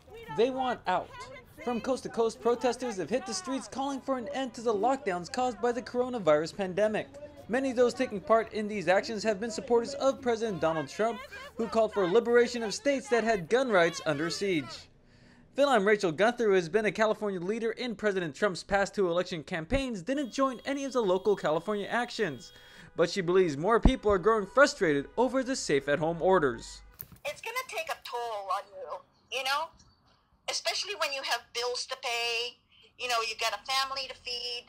They want out. From coast to coast, protesters have hit the streets calling for an end to the lockdowns caused by the coronavirus pandemic. Many of those taking part in these actions have been supporters of President Donald Trump, who called for liberation of states that had gun rights under siege. Fil-Am Rachel Gunther, who has been a California leader in President Trump's past two election campaigns, didn't join any of the local California actions, but she believes more people are growing frustrated over the safe-at-home orders. It's going to take a toll on you, especially when you have bills to pay, you got a family to feed.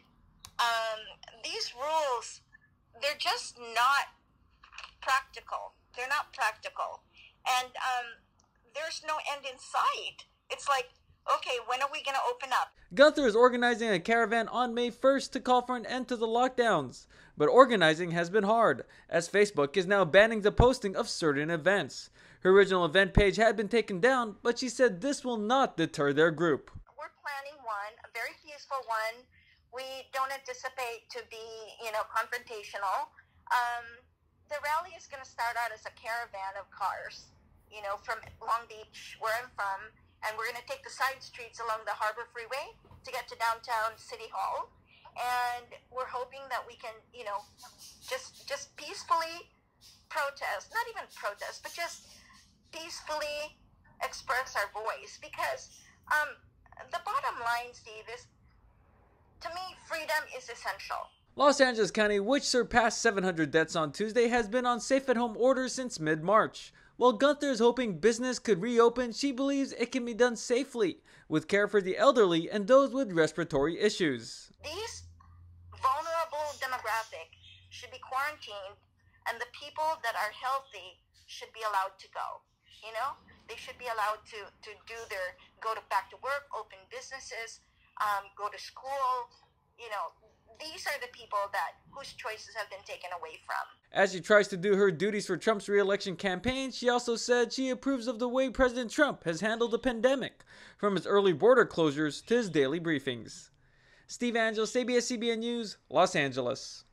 These rules, they're just not practical. They're not practical. And there's no end in sight. It's like, okay, when are we going to open up? Gunther is organizing a caravan on May 1st to call for an end to the lockdowns. But organizing has been hard, as Facebook is now banning the posting of certain events. Her original event page had been taken down, but she said this will not deter their group. We're planning one, a very peaceful one. We don't anticipate to be, confrontational. The rally is going to start out as a caravan of cars, from Long Beach, where I'm from, and we're going to take the side streets along the Harbor Freeway to get to downtown City Hall. And we're hoping that we can, just peacefully protest, not even protest, but just peacefully express our voice. Because the bottom line, Steve, is, to me, freedom is essential. Los Angeles County, which surpassed 700 deaths on Tuesday, has been on safe-at-home orders since mid-March. While Gunther is hoping business could reopen, she believes it can be done safely, with care for the elderly and those with respiratory issues. These vulnerable demographic should be quarantined, and the people that are healthy should be allowed to go. They should be allowed to go back to work, open businesses, go to school. These are the people whose choices have been taken away from. As she tries to do her duties for Trump's re-election campaign, she also said she approves of the way President Trump has handled the pandemic, from his early border closures to his daily briefings. Steve Angeles, ABS-CBN News, Los Angeles.